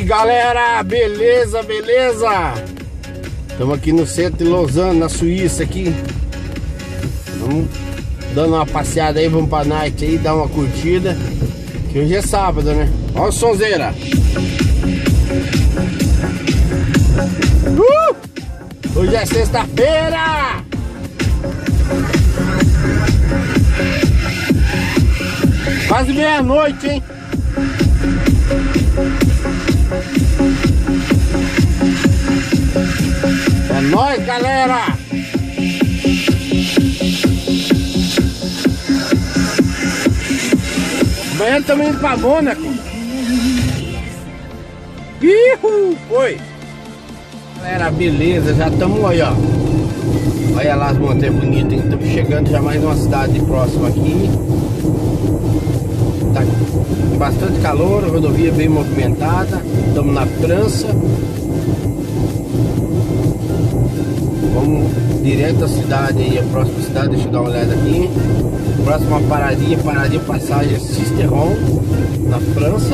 aí galera, beleza, beleza? Estamos aqui no centro de Lausanne, na Suíça aqui. Vamos dando uma passeada aí, vamos pra night aí, dar uma curtida. Que hoje é sábado, né? Olha o sonzeira. Hoje é sexta-feira. Quase meia-noite, hein? É nóis, galera! Amanhã estamos indo pra Mônaco. Ihu! Foi! Galera, beleza, já estamos aí, ó. Olha lá as montanhas bonitas, hein? Estamos chegando já mais uma cidade próxima aqui. Tá bastante calor, a rodovia bem movimentada. Estamos na França. Vamos direto à cidade aí, a próxima cidade, deixa eu dar uma olhada aqui. Próxima paradinha passagem Sisteron, na França.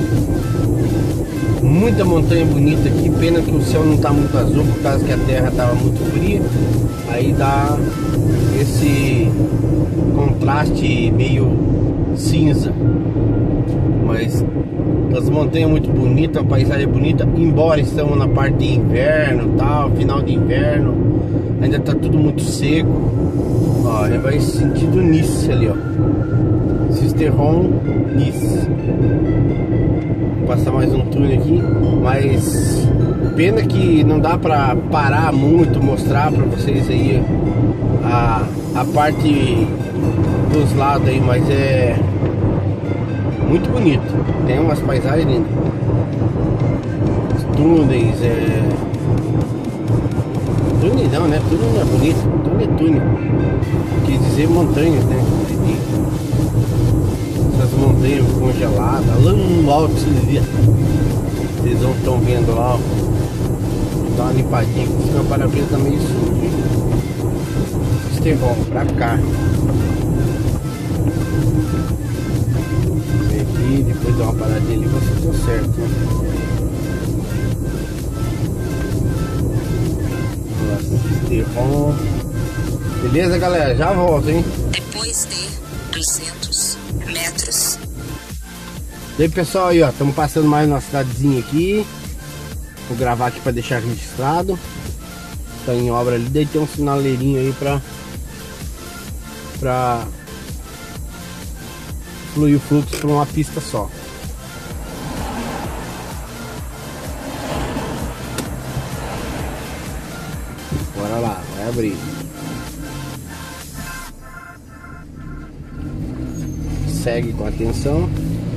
Muita montanha bonita aqui, pena que o céu não está muito azul por causa que a terra estava muito fria. Aí dá esse contraste meio cinza. Mas as montanhas muito bonitas, a paisagem é bonita, embora estamos na parte de inverno, tal, final de inverno, ainda tá tudo muito seco. Ó, já vai sentido Nice ali, ó. Sisteron, Nice. Vou passar mais um túnel aqui, mas pena que não dá pra parar muito, mostrar pra vocês aí a parte dos lados aí, mas é muito bonito, tem umas paisagens lindas. Os túneis, túnel não, né? Túnel não é bonito, túnel é túnel. Quer dizer montanhas, né? Essas montanhas congeladas, lá no alto, vocês não estão vendo lá, ó. Vou dar uma limpadinha aqui, senão o para-brisa tá meio sujo. Estevão, pra cá. Aqui, depois dá uma paradinha ali, vocês estão certo, né? Estevão. Beleza, galera? Já volto, hein? Depois de 200 metros. E aí, pessoal, aí, ó, estamos passando mais uma cidadezinha aqui. Vou gravar aqui para deixar registrado. Tá em obra ali, daí tem um sinaleirinho aí pra fluir o fluxo para uma pista só. Bora lá, vai abrir. Segue com atenção.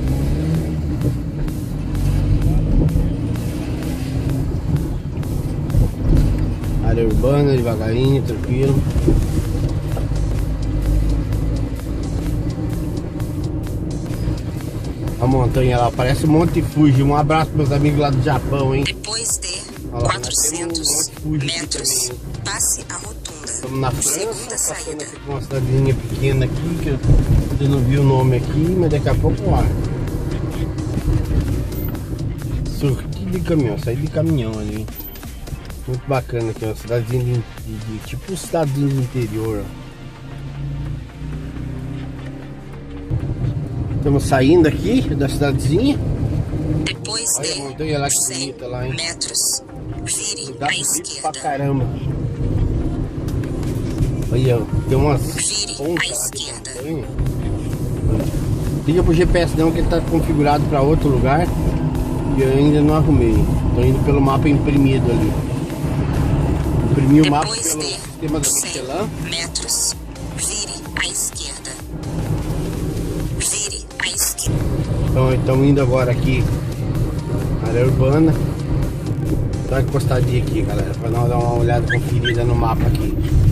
Área urbana, devagarinho, tranquilo. A montanha lá, parece um Monte Fuji. Um abraço para meus amigos lá do Japão, hein? Depois de Lá, 400 metros, passe a rotunda. Estamos na França, segunda passando saída. aqui com uma cidadezinha pequena aqui, que eu não vi o nome aqui, mas daqui a pouco lá. Sorti de caminhão, saí de caminhão ali. Muito bacana aqui, uma cidadezinha de tipo um cidadezinho do interior, ó. Estamos saindo aqui da cidadezinha. Depois Olha a de montanha lá que 100 bonita lá, hein? metros, vire Dá à bonito pra esquerda. caramba aqui. Olha, tem umas Vire à pontas esquerda. de montanha. Liga pro GPS não, que ele tá configurado para outro lugar e eu ainda não arrumei. Tô indo pelo mapa imprimido ali. Imprimi o mapa Depois pelo de sistema da 100 Michelin. metros, vire à esquerda. Vire à esquerda. Então estamos indo agora aqui na área urbana. Dá uma encostadinha aqui, galera, para dar uma olhada conferida no mapa aqui.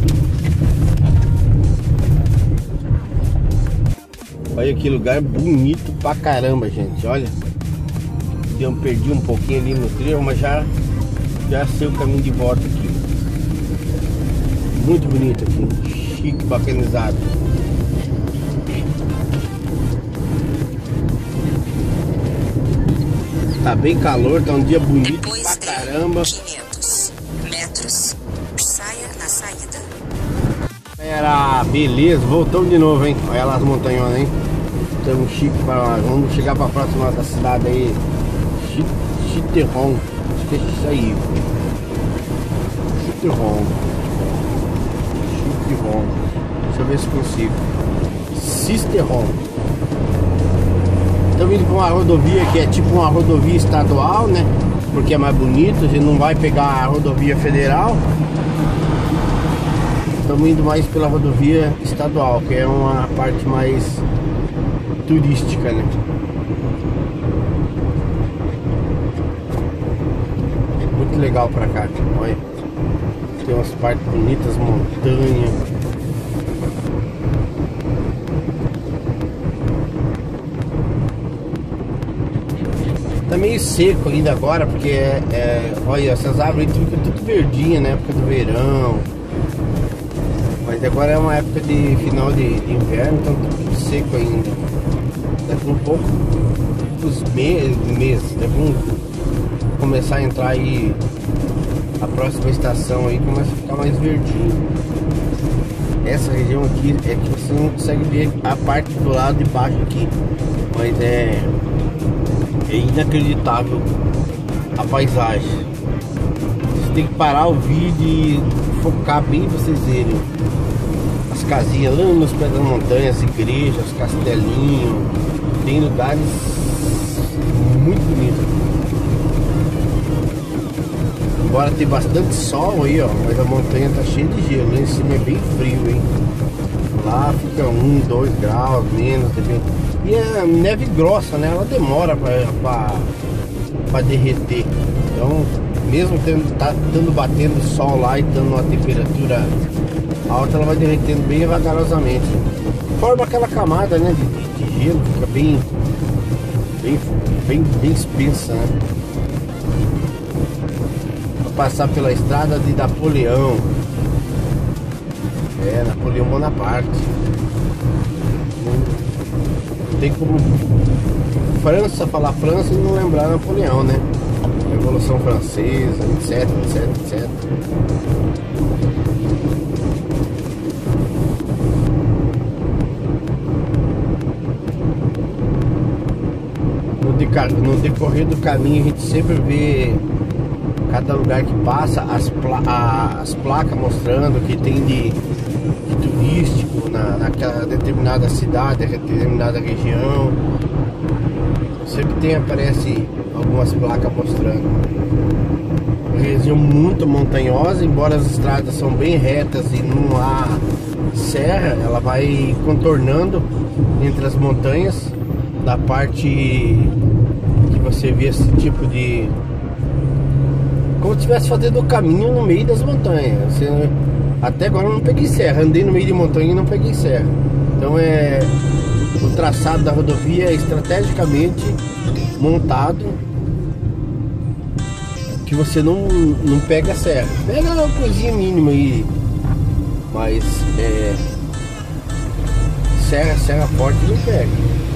Olha que lugar bonito pra caramba, gente. Olha, eu perdi um pouquinho ali no trilho, mas já sei o caminho de volta aqui. Muito bonito aqui, chique, bacanizado. Tá bem calor, tá um dia bonito Depois pra caramba. 500 metros. Saia na saída. Era, beleza, voltamos de novo, hein? Olha lá as montanhonas, hein? Estamos chique para. Vamos chegar pra próxima da cidade aí. Chiterron. Acho que é isso aí. Chiterron. Deixa eu ver se consigo. Sisterron. Estamos indo para uma rodovia que é tipo uma rodovia estadual, né? Porque é mais bonito, a gente não vai pegar a rodovia federal. Estamos indo mais pela rodovia estadual, que é uma parte mais turística, né? Muito legal pra cá, olha. Tem umas partes bonitas, montanha. Tá meio seco ainda agora, porque olha, essas árvores ficam tudo verdinha na época do verão. Mas agora é uma época de final de inverno, então tá tudo seco ainda. Daqui um pouco, os meses, deve começar a entrar aí a próxima estação aí, começa a ficar mais verdinho. Essa região aqui é que você não consegue ver a parte do lado de baixo aqui, mas é inacreditável a paisagem. Você tem que parar o vídeo e focar bem pra vocês verem as casinhas lá nos pés das montanhas, as igrejas, castelinhos. Tem lugares muito bonitos. Embora tem bastante sol aí, ó, mas a montanha tá cheia de gelo. Lá em cima é bem frio, hein? Lá fica 1, 2 graus menos, depende. E a neve grossa, né? Ela demora pra derreter. Então, mesmo batendo sol lá e dando uma temperatura alta, ela vai derretendo bem vagarosamente. Forma aquela camada, né, de gelo, fica bem espessa, né? Vou passar pela estrada de Napoleão. Napoleão Bonaparte. Não tem como França falar França e não lembrar Napoleão, né? Revolução Francesa, etc. No decorrer do caminho a gente sempre vê cada lugar que passa as placas mostrando que tem de turístico naquela determinada cidade, determinada região. Sempre aparece algumas placas mostrando. Uma região muito montanhosa, embora as estradas são bem retas e não há serra, ela vai contornando entre as montanhas, da parte que você vê esse tipo de... como se estivesse fazendo o caminho no meio das montanhas. Até agora eu não peguei serra, andei no meio de montanha e não peguei serra. Então o traçado da rodovia é estrategicamente montado que você não pega serra. Pega uma coisinha mínima aí, mas serra forte não pega.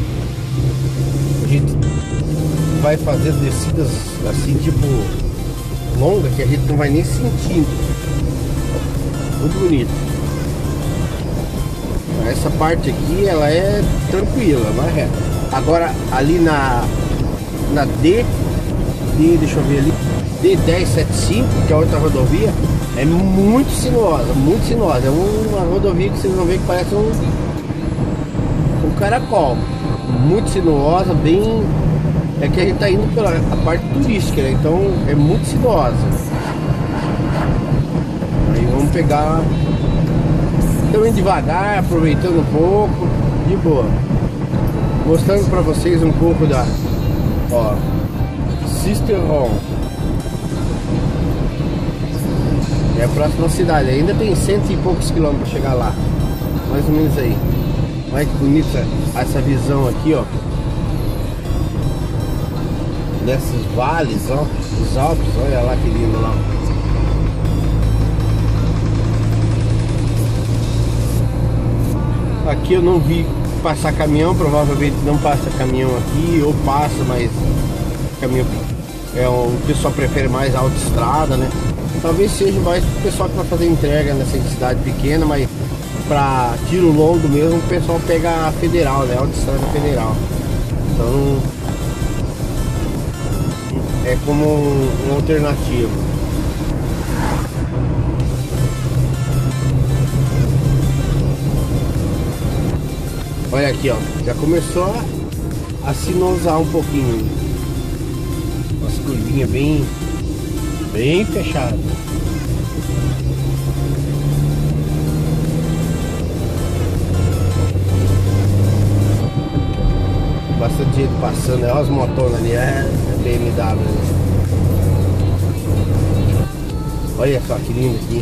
A gente vai fazer descidas assim, tipo longa, que a gente não vai nem sentindo. Muito bonito. Essa parte aqui ela é tranquila, vai reto. Agora ali na deixa eu ver ali, D1075, que é outra rodovia, é muito sinuosa, muito sinuosa. É uma rodovia que vocês vão ver que parece um caracol. Muito sinuosa, bem... É que a gente tá indo pela parte turística, né? Então é muito sinuosa. Aí vamos pegar... Estamos indo devagar, aproveitando um pouco, de boa. Mostrando pra vocês um pouco da... Ó, Sisterron. É a próxima cidade. Ainda tem 100 e poucos quilômetros pra chegar lá. Mais ou menos aí. Olha que bonita essa visão aqui, ó. Desses vales, ó. Os Alpes, olha lá que lindo lá. Aqui eu não vi passar caminhão, provavelmente não passa caminhão aqui, ou passa, mas caminhão pequeno. o pessoal prefere mais a autoestrada, né? Talvez seja mais pro pessoal que vai fazer entrega nessa cidade pequena, mas para tiro longo mesmo o pessoal pega a federal, né? A autoestrada federal. Então é como um alternativo. Olha aqui, ó, já começou a sinuosar um pouquinho. As curvinhas bem fechadas. Bastante gente passando, olha as motonas ali, é BMW, né? Olha só que lindo aqui.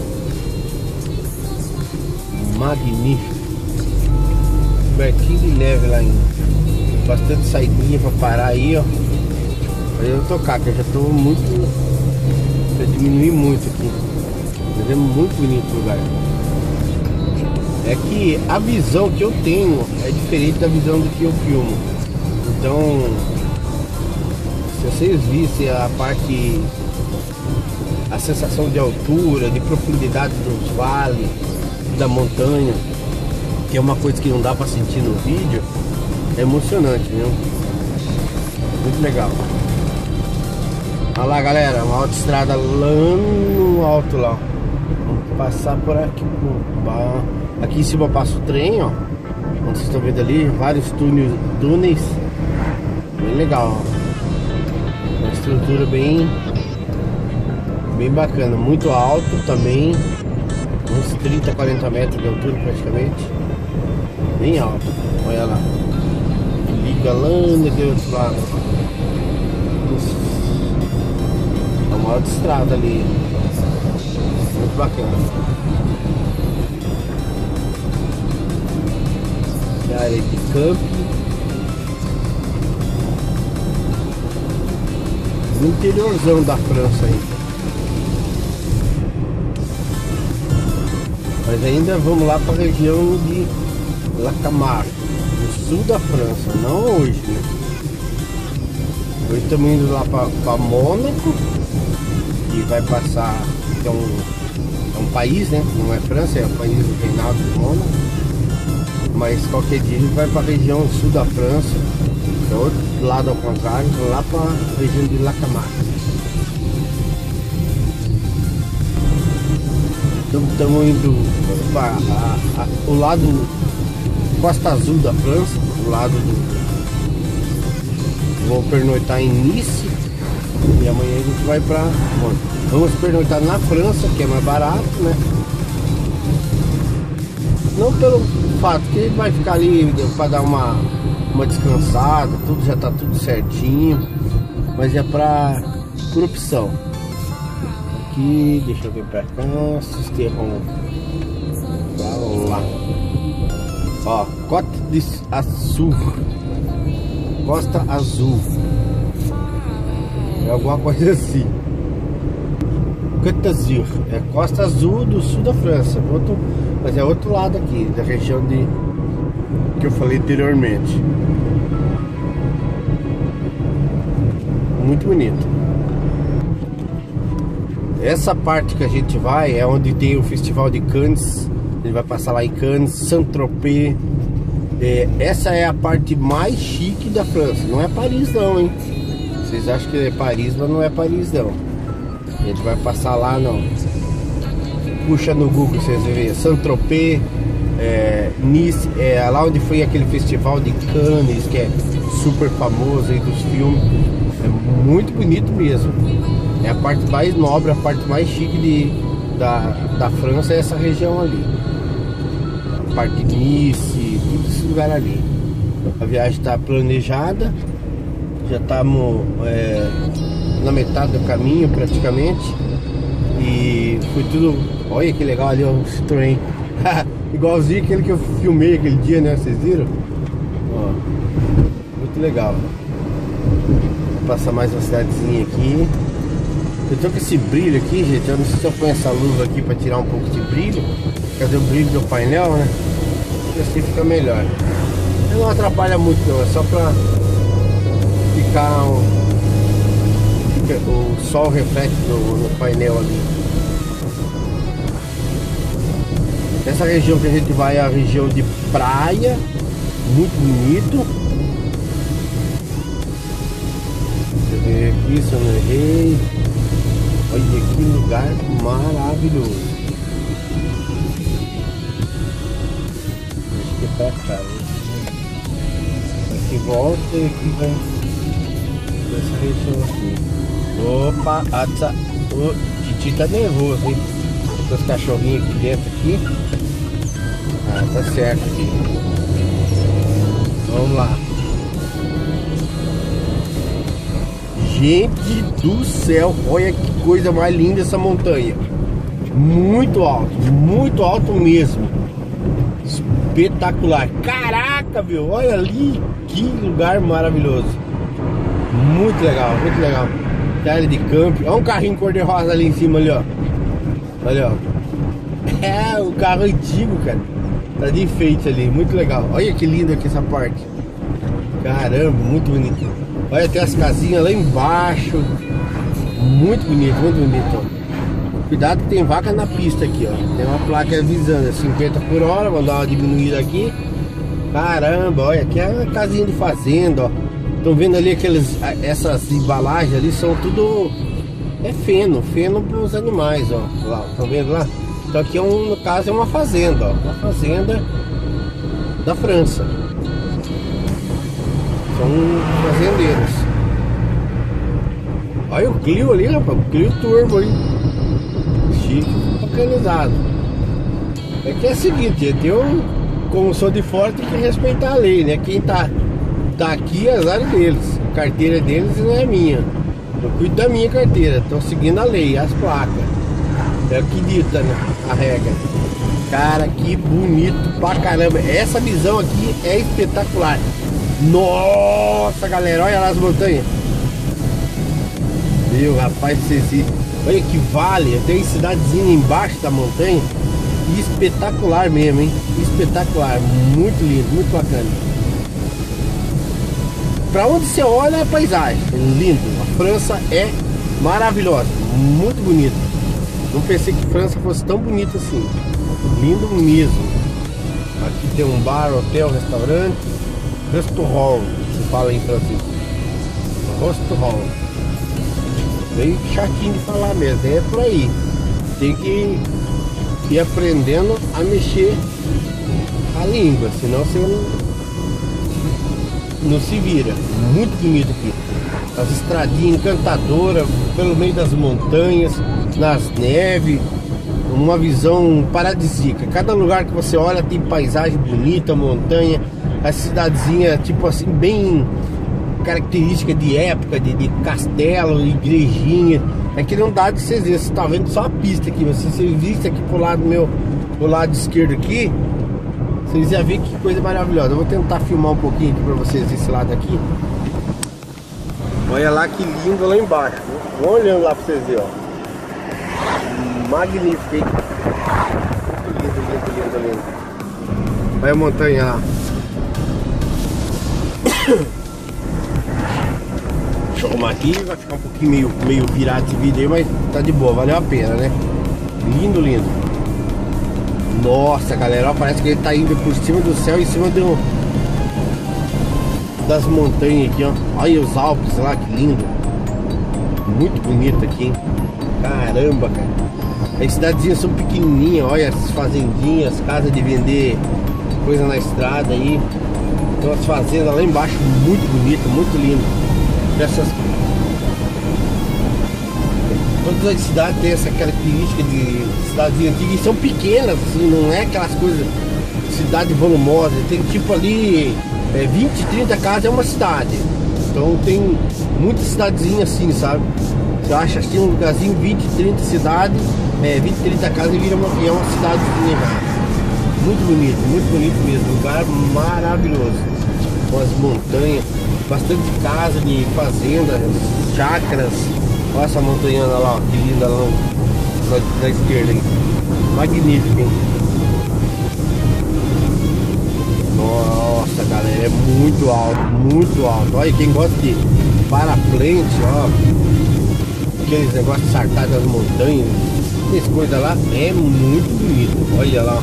Magnífico. Cobertinho de neve lá ainda. Bastante saidinha pra parar aí, ó. Pra eu tocar, que eu já tô muito. Já diminui muito aqui. Mas é muito bonito o lugar. É que a visão que eu tenho é diferente da visão do que eu filmo. Então, se vocês vissem a parte, a sensação de altura, de profundidade dos vales, da montanha, que é uma coisa que não dá pra sentir no vídeo, é emocionante, viu? Muito legal. Olha lá, galera, uma autoestrada lá no alto lá. Vamos passar por aqui. Aqui em cima passa o trem, ó. Como vocês estão vendo ali, vários túneis. Bem legal, ó. Uma estrutura bem bacana. Muito alto também. Uns 30, 40 metros de altura praticamente. Bem alto. Olha lá. Liga lá naquele outro lado. É uma autoestrada ali. Muito bacana. Área de camping. No interiorzão da França aí. Mas ainda vamos lá para a região de La Camargue, no sul da França, não hoje, né? Hoje estamos indo lá para Mônaco, que vai passar, que é um país, né? Não é França, é o país do Reinado de Mônaco. Mas qualquer dia a gente vai para a região sul da França, que é outro lado ao contrário, lá para a região de La Camargue. Então estamos indo para o lado Costa Azul da França, o lado do... Vou pernoitar em Nice e amanhã a gente vai para... Vamos pernoitar na França, que é mais barato, né? Não pelo fato que ele vai ficar ali para dar uma descansada, tudo já tá tudo certinho, mas é por opção. Aqui, deixa eu ver pra cá, Sisteron. Vamos lá. Ó, Côte d'Azur. Costa Azul. É alguma coisa assim. Côte d'Azur. É Costa Azul do sul da França. Mas é outro lado aqui, da região que eu falei anteriormente. Muito bonito. Essa parte que a gente vai é onde tem o Festival de Cannes. Ele vai passar lá em Cannes, Saint-Tropez. Essa é a parte mais chique da França. Não é Paris não, hein? Vocês acham que é Paris, mas não é Paris não. A gente vai passar lá não. Puxa no Google, vocês vão ver Saint-Tropez, Nice, lá onde foi aquele festival de Cannes, que é super famoso aí dos filmes. É muito bonito mesmo. É a parte mais nobre, a parte mais chique da França, é essa região ali. A parte de Nice, todo esse lugar ali. A viagem está planejada, já estamos na metade do caminho praticamente. E foi tudo. Olha que legal ali o Citroën. Igualzinho aquele que eu filmei aquele dia, né? Vocês viram? Ó, muito legal. Vou passar mais uma cidadezinha aqui. Eu tô com esse brilho aqui, gente. Eu não sei se eu ponho essa luva aqui pra tirar um pouco de brilho. Cadê o brilho do painel, né? Assim fica melhor. Não atrapalha muito não, é só pra ficar o sol reflete no painel ali. Essa região que a gente vai é a região de praia, muito bonito. Deixa eu ver aqui se eu não errei. Olha que lugar maravilhoso. Acho que é pra cá, né? Aqui volta e aqui vai essa região aqui. Opa, o Titi tá nervoso, hein? Os cachorrinhos aqui dentro aqui. Ah, tá certo aqui. Vamos lá. Gente do céu, olha que coisa mais linda essa montanha. Muito alto mesmo. Espetacular. Caraca, meu, olha ali, que lugar maravilhoso. Muito legal, muito legal. Área de campo. Olha um carrinho cor-de-rosa ali em cima ali, ó. Olha, ó. É, o carro antigo, cara. Tá de enfeite ali, muito legal. Olha que lindo aqui essa parte. Caramba, muito bonito. Olha, tem as casinhas lá embaixo. Muito bonito, muito bonito, ó. Cuidado que tem vaca na pista aqui, ó. Tem uma placa avisando, 50 por hora. Vou dar uma diminuída aqui. Caramba, olha, aqui é uma casinha de fazenda, ó. Estão vendo ali essas embalagens ali, são tudo... É feno para os animais, ó. Lá, estão vendo lá? Então aqui no caso é uma fazenda, ó. Uma fazenda da França. São fazendeiros. Olha o Clio ali, rapaz. O Clio Turbo aí. Chique, organizado. É que é o seguinte, como sou de fora, tem que respeitar a lei, né? Quem tá aqui é azar deles. A carteira deles não é minha. Eu cuido da minha carteira. Estou seguindo a lei, as placas. É o que dita, né? A regra. Cara, que bonito pra caramba. Essa visão aqui é espetacular. Nossa, galera, olha lá as montanhas. Meu, rapaz, olha que vale. Tem cidadezinha embaixo da montanha. Espetacular mesmo, hein? Espetacular. Muito lindo, muito bacana. Pra onde você olha a paisagem, lindo. A França é maravilhosa, muito bonita. Não pensei que a França fosse tão bonita assim. Lindo mesmo. Aqui tem um bar, hotel, restaurante. Restaurant, se fala em francês. Restaurant. Meio chatinho de falar mesmo, é por aí. Tem que ir aprendendo a mexer a língua, senão você não se vira. Muito bonito aqui. As estradinhas encantadoras pelo meio das montanhas, nas neves, uma visão paradisíaca. Cada lugar que você olha tem paisagem bonita, montanha, a cidadezinha tipo assim bem característica de época, de castelo, igrejinha. Aqui não dá de vocês verem, você tá vendo só a pista aqui, mas se você visse aqui pro lado esquerdo aqui, vocês iam ver que coisa maravilhosa. Eu vou tentar filmar um pouquinho aqui pra vocês esse lado aqui. Olha lá que lindo lá embaixo. Vão olhando lá pra vocês verem, ó. Magnífico, hein? Lindo. Olha a montanha lá. Deixa eu arrumar aqui, vai ficar um pouquinho meio virado esse vídeo aí, mas tá de boa, valeu a pena, né? Lindo. Nossa, galera, ó, parece que ele tá indo por cima do céu, em cima das montanhas aqui, ó. Olha os Alpes lá, que lindo. Muito bonito aqui, hein? Caramba, cara. As cidadezinhas são pequenininhas, olha as fazendinhas, casas de vender coisa na estrada aí. Tem umas fazendas lá embaixo, muito bonito, muito lindo. Todas as cidades têm essa característica de cidadezinha antiga e são pequenas, assim, não é aquelas coisas, cidade volumosa. Tem tipo ali 20, 30 casas é uma cidade. Então tem muitas cidadezinhas assim, sabe? Você acha assim um lugarzinho, 20, 30 cidades, 20, 30 casas e vira uma cidadezinha. Muito bonito mesmo, lugar maravilhoso. Com as montanhas, bastante casa de fazenda, chácaras. Olha essa montanhana lá, ó, que linda lá na esquerda, hein? Magnífico, hein? Nossa, galera, é muito alto. Olha, quem gosta de parapente, ó, aqueles negócios sartados das montanhas, essas coisas lá, é muito bonito. Olha lá.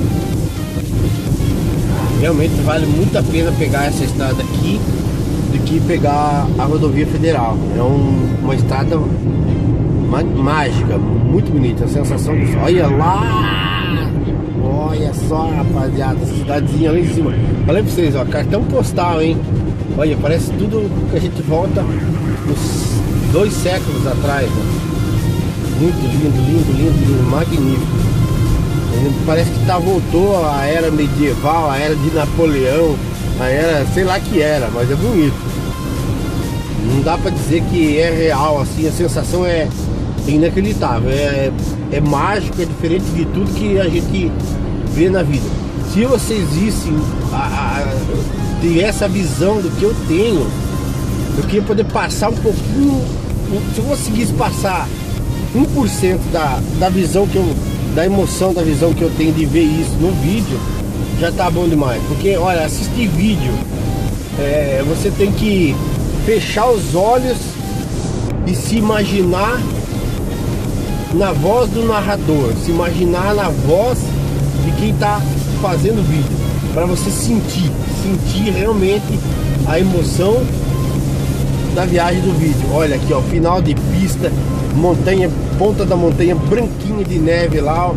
Realmente vale muito a pena pegar essa estrada aqui do que pegar a rodovia federal. É uma estrada mágica, muito bonita. A sensação de... Olha lá! Olha só, rapaziada, essa cidadezinha lá em cima. Falei pra vocês, ó, cartão postal, hein? Olha, parece tudo que a gente volta uns 2 séculos atrás, né? Muito lindo, lindo, lindo, lindo, magnífico. Parece que voltou a era medieval, a era de Napoleão, a era, sei lá que era, mas é bonito. Não dá pra dizer que é real, assim, a sensação é inacreditável, é mágico, é diferente de tudo que a gente vê na vida. Se vocês vissem ter essa visão do que eu tenho, eu queria poder passar um pouquinho, se eu conseguisse passar 1% da visão que eu, da emoção da visão que eu tenho de ver isso no vídeo, já tá bom demais. Porque olha, assistir vídeo, você tem que fechar os olhos e se imaginar na voz do narrador, se imaginar na voz de quem tá fazendo o vídeo, para você sentir realmente a emoção da viagem do vídeo. Olha aqui, ó, final de pista, montanha, ponta da montanha branquinha de neve lá, ó.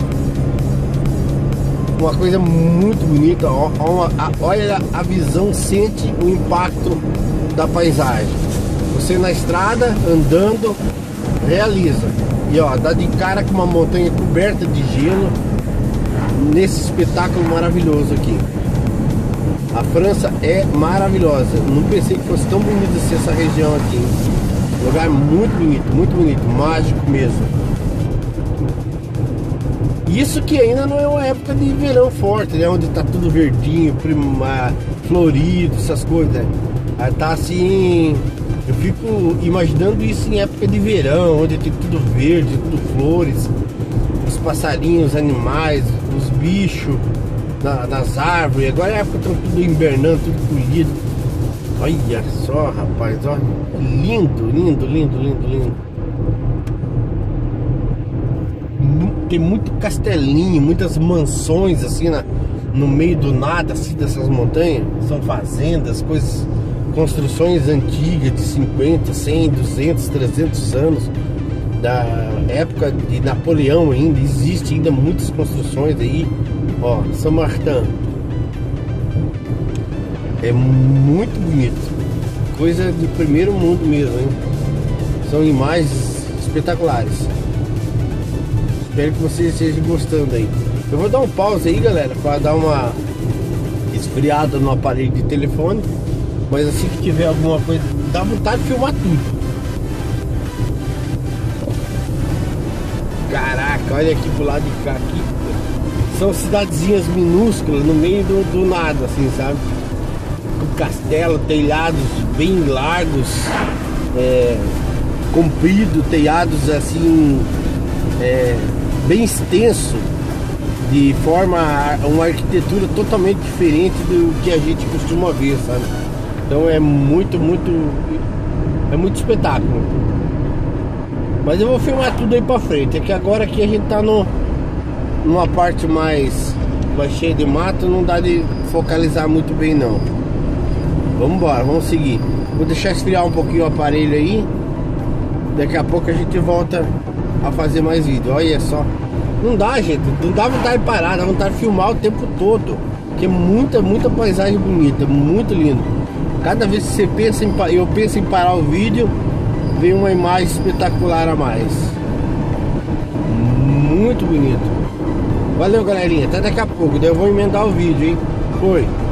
Uma coisa muito bonita, ó, olha a visão, sente o impacto da paisagem. Você na estrada, andando, realiza. E ó, dá de cara com uma montanha coberta de gelo, nesse espetáculo maravilhoso aqui. A França é maravilhosa. Não pensei que fosse tão bonita assim essa região aqui. Lugar muito bonito, mágico mesmo. Isso que ainda não é uma época de verão forte, né? Onde tá tudo verdinho, florido, essas coisas, né? Aí tá assim, eu fico imaginando isso em época de verão, onde tem tudo verde, tudo flores, os passarinhos, os animais, os bichos nas árvores. Agora é a época que estão tudo invernando, tudo colhido. Olha só, rapaz, ó, lindo, lindo, lindo, lindo, lindo. Tem muito castelinho, muitas mansões assim no meio do nada, assim, dessas montanhas. São fazendas, coisas, construções antigas de 50, 100, 200, 300 anos, da época de Napoleão ainda. Existe ainda muitas construções aí. Ó, São Martin. É muito bonito, coisa de primeiro mundo mesmo, hein? São imagens espetaculares. Espero que vocês estejam gostando aí. Eu vou dar um pause aí, galera, para dar uma esfriada no aparelho de telefone. Mas assim que tiver alguma coisa, dá vontade de filmar tudo. Caraca, olha aqui pro lado de cá aqui. São cidadezinhas minúsculas no meio do nada, assim, sabe? Com castelo, telhados bem largos, comprido, telhados assim, bem extenso, de forma a uma arquitetura totalmente diferente do que a gente costuma ver, sabe? Então é muito espetáculo. Mas eu vou filmar tudo aí pra frente. É que agora aqui a gente tá numa parte mais cheia de mato, não dá de focalizar muito bem não. Vamos embora, vamos seguir. Vou deixar esfriar um pouquinho o aparelho aí. Daqui a pouco a gente volta a fazer mais vídeo. Olha só. Não dá, gente, não dá vontade de parar, dá vontade de filmar o tempo todo. Porque é muita paisagem bonita, muito lindo. Cada vez que você eu penso em parar o vídeo, vem uma imagem espetacular a mais. Muito bonito. Valeu, galerinha, até daqui a pouco. Daí eu vou emendar o vídeo, hein? Foi.